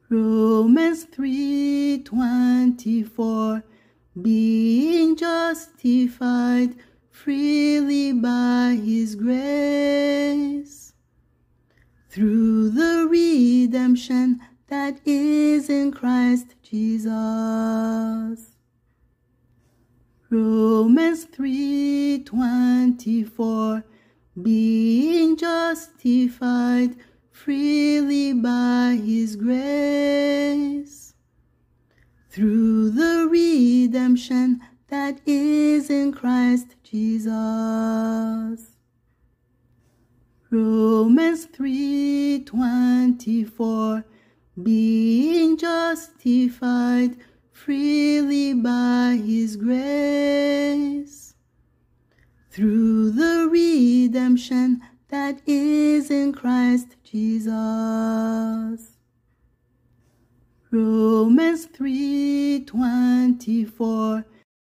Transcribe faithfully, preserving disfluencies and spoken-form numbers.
Romans three twenty-four, being justified freely by his grace, through the redemption that is in Christ Jesus. Romans three twenty-four, being justified freely by his grace, through the redemption that is in Christ Jesus. Romans three twenty-four, being justified freely by his grace, through the redemption that is in Christ Jesus. Romans three twenty-four,